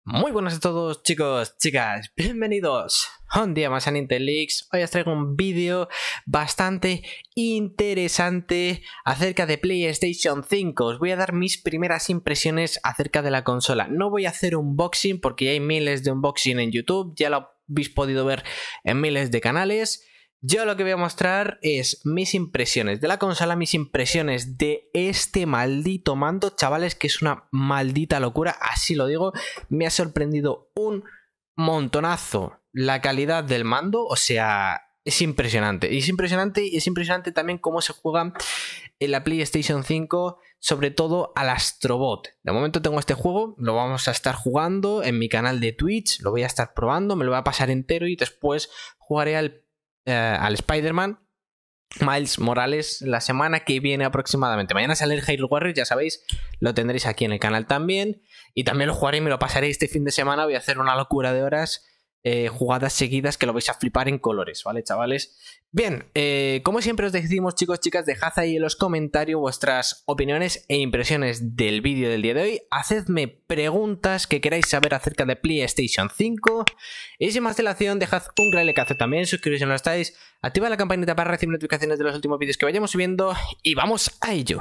Muy buenas a todos, chicos, chicas, bienvenidos un día más a Nintendo Leaks. Hoy os traigo un vídeo bastante interesante acerca de PlayStation 5. Os voy a dar mis primeras impresiones acerca de la consola. No voy a hacer un unboxing porque hay miles de unboxing en YouTube, ya lo habéis podido ver en miles de canales. Yo lo que voy a mostrar es mis impresiones de la consola, mis impresiones de este maldito mando, chavales, que es una maldita locura, así lo digo. Me ha sorprendido un montonazo la calidad del mando, o sea, es impresionante. Y es impresionante también cómo se juega en la PlayStation 5, sobre todo al Astrobot. De momento tengo este juego, lo vamos a estar jugando en mi canal de Twitch, lo voy a estar probando, me lo voy a pasar entero y después jugaré al Spider-Man Miles Morales la semana que viene aproximadamente. Mañana sale el Hyrule Warriors, ya sabéis, lo tendréis aquí en el canal también. Y también lo jugaré y me lo pasaré este fin de semana. Voy a hacer una locura de horas, jugadas seguidas que lo vais a flipar en colores, ¿vale, chavales? Bien, como siempre os decimos, chicos, chicas, dejad ahí en los comentarios vuestras opiniones e impresiones del vídeo del día de hoy. Hacedme preguntas que queráis saber acerca de PlayStation 5. Y sin más dilación, dejad un gran like también, suscribiros si no lo estáis, activa la campanita para recibir notificaciones de los últimos vídeos que vayamos subiendo y vamos a ello.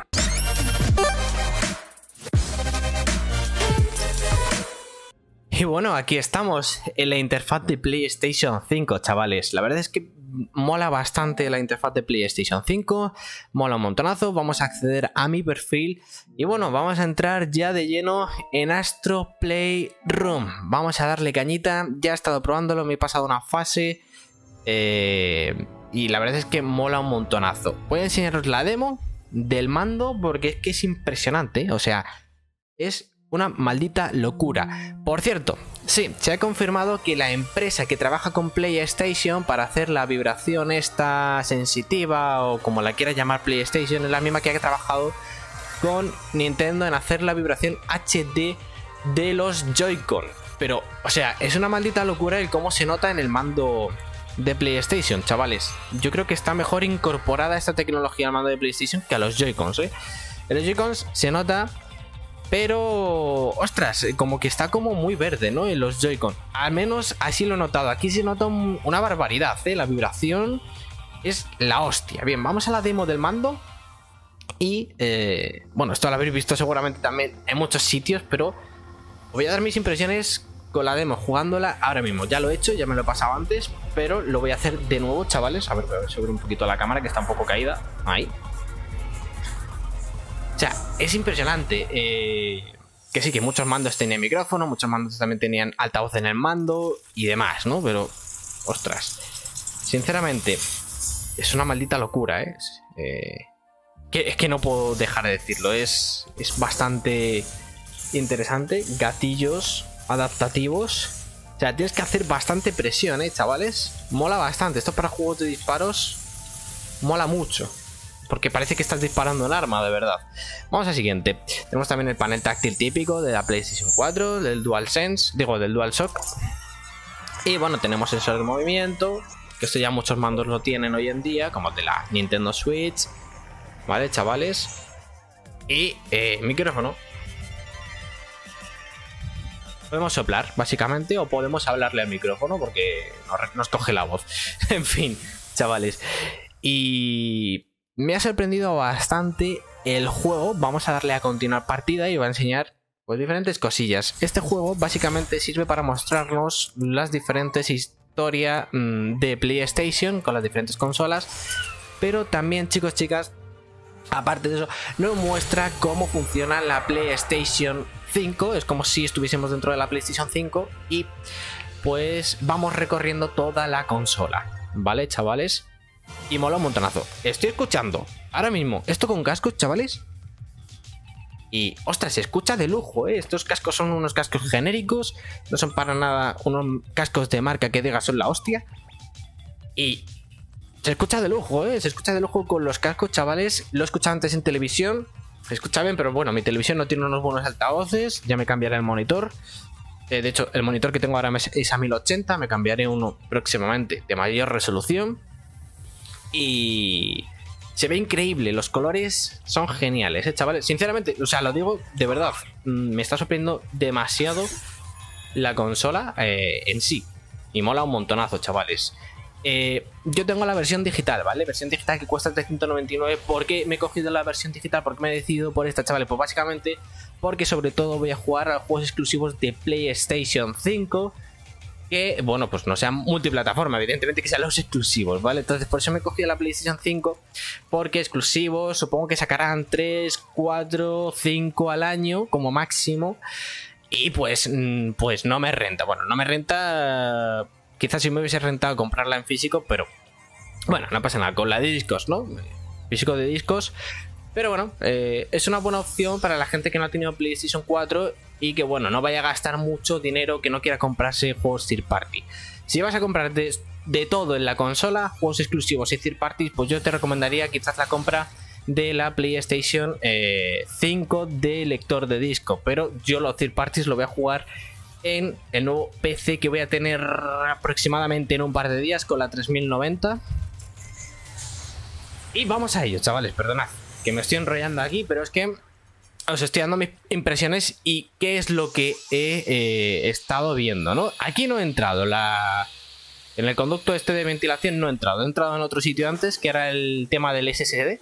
Y bueno, aquí estamos en la interfaz de PlayStation 5, chavales. La verdad es que mola bastante la interfaz de PlayStation 5, mola un montonazo. Vamos a acceder a mi perfil y bueno, vamos a entrar ya de lleno en Astro Playroom. Vamos a darle cañita, ya he estado probándolo, me he pasado una fase y la verdad es que mola un montonazo. Voy a enseñaros la demo del mando porque es que es impresionante, o sea, es una maldita locura. Por cierto, sí, se ha confirmado que la empresa que trabaja con PlayStation para hacer la vibración esta sensitiva o como la quiera llamar PlayStation es la misma que ha trabajado con Nintendo en hacer la vibración HD de los Joy-Con. Pero, o sea, es una maldita locura el cómo se nota en el mando de PlayStation, chavales. Yo creo que está mejor incorporada esta tecnología al mando de PlayStation que a los Joy-Cons, ¿eh? En los Joy-Cons se nota, pero, ostras, como que está como muy verde, ¿no? En los Joy-Con. Al menos así lo he notado. Aquí se nota una barbaridad, ¿eh? La vibración es la hostia. Bien, vamos a la demo del mando. Y, bueno, esto lo habéis visto seguramente también en muchos sitios, pero os voy a dar mis impresiones con la demo, jugándola ahora mismo. Ya lo he hecho, ya me lo he pasado antes, pero lo voy a hacer de nuevo, chavales. A ver, voy a subir un poquito la cámara, que está un poco caída. Ahí. O sea, es impresionante. Que sí, que muchos mandos tenían micrófono, muchos mandos también tenían altavoz en el mando y demás, ¿no? Pero, ostras, sinceramente, es una maldita locura, ¿eh? Es que no puedo dejar de decirlo. Es bastante interesante. Gatillos adaptativos. O sea, tienes que hacer bastante presión, chavales. Mola bastante. Esto para juegos de disparos mola mucho, porque parece que estás disparando un arma de verdad. Vamos al siguiente. Tenemos también el panel táctil típico de la PlayStation 4, del DualSense, digo, del DualShock. Y bueno, tenemos sensor de movimiento, que esto ya muchos mandos lo tienen hoy en día, como el de la Nintendo Switch. Vale, chavales. Y micrófono. Podemos soplar, básicamente, o podemos hablarle al micrófono porque nos coge la voz. En fin, chavales. Y me ha sorprendido bastante el juego. Vamos a darle a continuar partida y va a enseñar pues diferentes cosillas. Este juego básicamente sirve para mostrarnos las diferentes historias de PlayStation con las diferentes consolas. Pero también, chicos, chicas, aparte de eso, nos muestra cómo funciona la PlayStation 5. Es como si estuviésemos dentro de la PlayStation 5 y pues vamos recorriendo toda la consola. ¿Vale, chavales? Y mola un montonazo. Estoy escuchando ahora mismo esto con cascos, chavales. Y, ostras, se escucha de lujo, ¿eh? Estos cascos son unos cascos genéricos. No son para nada unos cascos de marca que diga son la hostia. Y se escucha de lujo, ¿eh? Se escucha de lujo con los cascos, chavales. Lo he escuchado antes en televisión. Se escucha bien, pero bueno, mi televisión no tiene unos buenos altavoces. Ya me cambiaré el monitor. De hecho, el monitor que tengo ahora es a 1080. Me cambiaré uno próximamente de mayor resolución. Y se ve increíble, los colores son geniales, chavales. Sinceramente, o sea, lo digo de verdad, me está sorprendiendo demasiado la consola en sí. Y mola un montonazo, chavales. Yo tengo la versión digital, ¿vale? Versión digital que cuesta 399. ¿Por qué me he cogido la versión digital? ¿Por qué me he decidido por esta, chavales? Pues básicamente porque sobre todo voy a jugar a juegos exclusivos de PlayStation 5. Que, bueno, pues no sean multiplataforma, evidentemente que sean los exclusivos, ¿vale? Entonces por eso me he cogido la PlayStation 5. Porque exclusivos, supongo que sacarán 3, 4, 5 al año como máximo. Y pues no me renta. Bueno, no me renta. Quizás si me hubiese rentado comprarla en físico, pero bueno, no pasa nada. Con la de discos, ¿no? Físico de discos. Pero bueno, es una buena opción para la gente que no ha tenido PlayStation 4 y que, bueno, no vaya a gastar mucho dinero, que no quiera comprarse juegos third party. Si vas a comprar de todo en la consola, juegos exclusivos y third party, pues yo te recomendaría quizás la compra de la PlayStation 5 de lector de disco. Pero yo los third parties lo voy a jugar en el nuevo PC que voy a tener aproximadamente en un par de días con la 3090. Y vamos a ello, chavales, perdonad que me estoy enrollando aquí, pero es que os estoy dando mis impresiones y qué es lo que he estado viendo, ¿no? Aquí no he entrado, en el conducto este de ventilación no he entrado en otro sitio antes, que era el tema del SSD.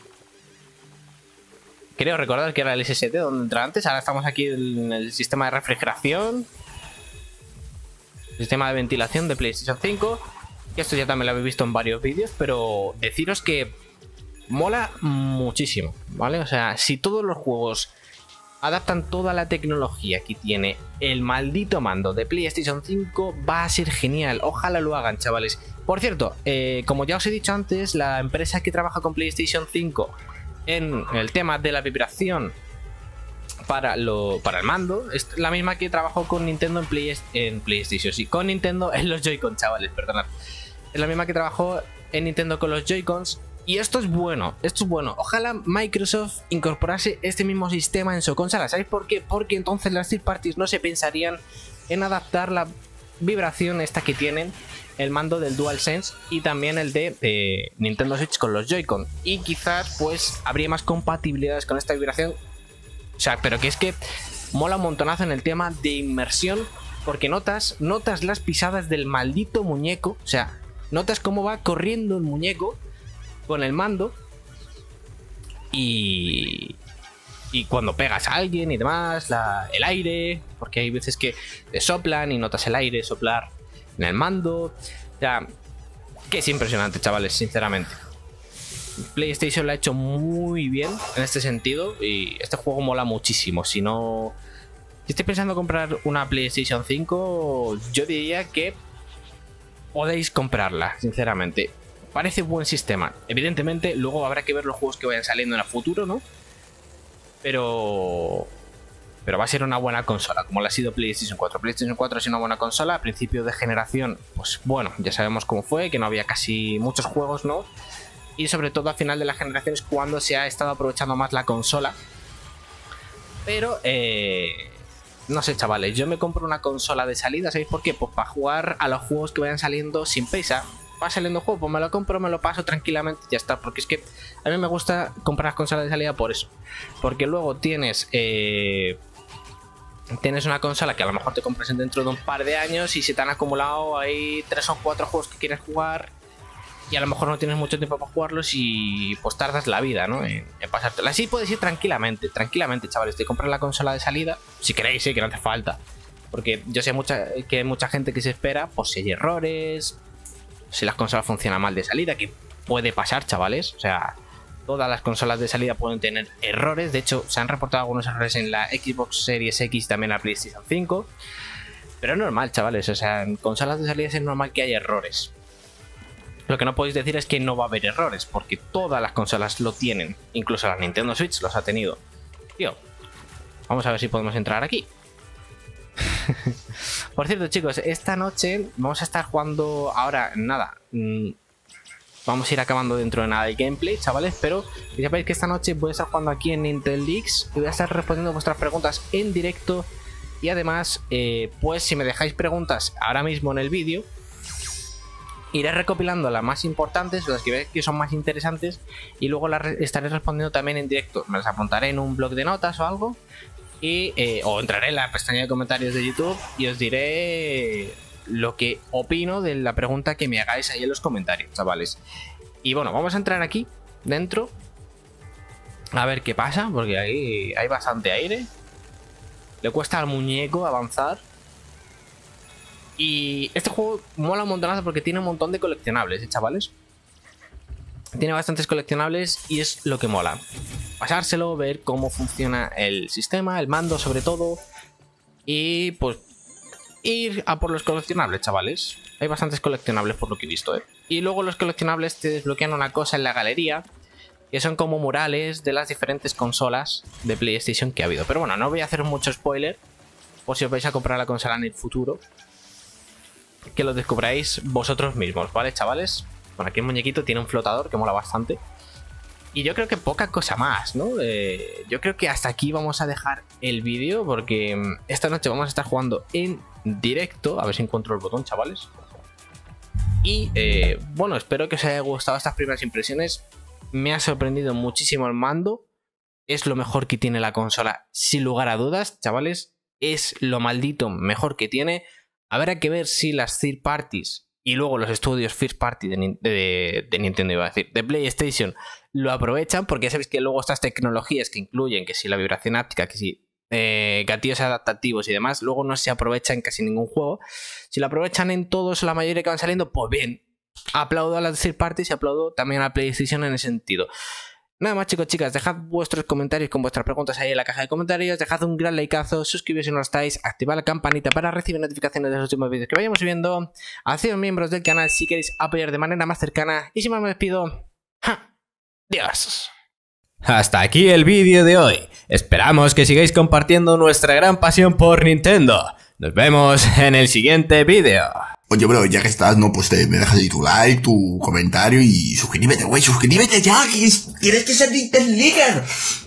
Creo recordar que era el SSD donde entraba antes. Ahora estamos aquí en el sistema de refrigeración, sistema de ventilación de PlayStation 5. Y esto ya también lo habéis visto en varios vídeos, pero deciros que mola muchísimo, ¿vale? O sea, si todos los juegos adaptan toda la tecnología que tiene el maldito mando de PlayStation 5, va a ser genial. Ojalá lo hagan, chavales. Por cierto, como ya os he dicho antes, la empresa que trabaja con PlayStation 5 en el tema de la vibración para el mando es la misma que trabajó con Nintendo en PlayStation. Sí, con Nintendo en los Joy-Con, chavales, perdonad. Es la misma que trabajó en Nintendo con los Joy-Cons. Y esto es bueno, Ojalá Microsoft incorporase este mismo sistema en su consola. ¿Sabéis por qué? Porque entonces las third parties no se pensarían en adaptar la vibración esta que tienen el mando del DualSense y también el de Nintendo Switch con los Joy-Con. Y quizás pues habría más compatibilidades con esta vibración. O sea, pero que es que mola un montonazo en el tema de inmersión, porque notas las pisadas del maldito muñeco. O sea, notas cómo va corriendo el muñeco con el mando y cuando pegas a alguien y demás, el aire, porque hay veces que te soplan y notas el aire soplar en el mando. O sea, que es impresionante, chavales, sinceramente. PlayStation lo ha hecho muy bien en este sentido y este juego mola muchísimo. Si estoy pensando comprar una PlayStation 5, yo diría que podéis comprarla, sinceramente. Parece un buen sistema. Evidentemente, luego habrá que ver los juegos que vayan saliendo en el futuro, ¿no? Pero va a ser una buena consola, como lo ha sido PlayStation 4. PlayStation 4 ha sido una buena consola. A principio de generación, pues bueno, ya sabemos cómo fue, que no había casi muchos juegos, ¿no? Y sobre todo a final de la generación es cuando se ha estado aprovechando más la consola. Pero, no sé, chavales, yo me compro una consola de salida, ¿sabéis por qué? Pues para jugar a los juegos que vayan saliendo sin prisa. Va saliendo juego, pues me lo compro, me lo paso tranquilamente y ya está. Porque es que a mí me gusta comprar consolas de salida por eso. Porque luego tienes una consola que a lo mejor te compras dentro de un par de años y se te han acumulado ahí 3 o 4 juegos que quieres jugar y a lo mejor no tienes mucho tiempo para jugarlos y pues tardas la vida, ¿no? En pasártela. Así puedes ir tranquilamente, chavales. Te compras la consola de salida, si queréis, que no hace falta. Porque yo sé que hay mucha gente que se espera, pues si hay errores, si las consolas funcionan mal de salida, que puede pasar, chavales. O sea, todas las consolas de salida pueden tener errores. De hecho, se han reportado algunos errores en la Xbox Series X, también la PlayStation 5. Pero es normal, chavales. O sea, en consolas de salida es normal que haya errores. Lo que no podéis decir es que no va a haber errores, porque todas las consolas lo tienen. Incluso la Nintendo Switch los ha tenido. Tío, vamos a ver si podemos entrar aquí. Por cierto, chicos, esta noche vamos a estar jugando. Ahora, nada, vamos a ir acabando dentro de nada el gameplay, chavales. Pero ya sabéis que esta noche voy a estar jugando aquí en Nintendo Leaks y voy a estar respondiendo vuestras preguntas en directo. Y además, pues si me dejáis preguntas ahora mismo en el vídeo, iré recopilando las más importantes, las que veis que son más interesantes, y luego las estaré respondiendo también en directo. Me las apuntaré en un blog de notas o algo y o entraré en la pestaña de comentarios de YouTube y os diré lo que opino de la pregunta que me hagáis ahí en los comentarios, chavales. Y bueno, vamos a entrar aquí dentro a ver qué pasa, porque ahí hay bastante aire. Le cuesta al muñeco avanzar. Y este juego mola un montonazo porque tiene un montón de coleccionables, chavales. Tiene bastantes coleccionables y es lo que mola. Pasárselo, ver cómo funciona el sistema, el mando sobre todo. Y pues ir a por los coleccionables, chavales. Hay bastantes coleccionables por lo que he visto, Y luego los coleccionables te desbloquean una cosa en la galería, que son como murales de las diferentes consolas de PlayStation que ha habido. Pero bueno, no voy a hacer mucho spoiler, por si os vais a comprar la consola en el futuro, que lo descubráis vosotros mismos, ¿vale, chavales? Bueno, aquí el muñequito tiene un flotador que mola bastante. Y yo creo que poca cosa más, ¿no? Yo creo que hasta aquí vamos a dejar el vídeo, porque esta noche vamos a estar jugando en directo. A ver si encuentro el botón, chavales. Y bueno, espero que os haya gustado estas primeras impresiones. Me ha sorprendido muchísimo el mando. Es lo mejor que tiene la consola, sin lugar a dudas, chavales. Es lo maldito mejor que tiene. Habrá que ver si las third parties y luego los estudios first party de Nintendo, iba a decir, de PlayStation, lo aprovechan, porque ya sabéis que luego estas tecnologías que incluyen, que si la vibración áptica, que si gatillos adaptativos y demás, luego no se aprovechan en casi ningún juego. Si lo aprovechan en todos, la mayoría que van saliendo, pues bien, aplaudo a las third parties y aplaudo también a PlayStation en ese sentido. Nada más, chicos, chicas, dejad vuestros comentarios con vuestras preguntas ahí en la caja de comentarios, dejad un gran likeazo, suscribiros si no lo estáis, activad la campanita para recibir notificaciones de los últimos vídeos que vayamos subiendo, haced miembros del canal si queréis apoyar de manera más cercana, y sin más me despido. ¡Adiós! Hasta aquí el vídeo de hoy. Esperamos que sigáis compartiendo nuestra gran pasión por Nintendo. Nos vemos en el siguiente vídeo. Oye, bro, ya que estás, ¿no? Pues me dejas ahí tu like, tu comentario y suscríbete, güey, suscríbete ya, que tienes que ser Nintendo Leader.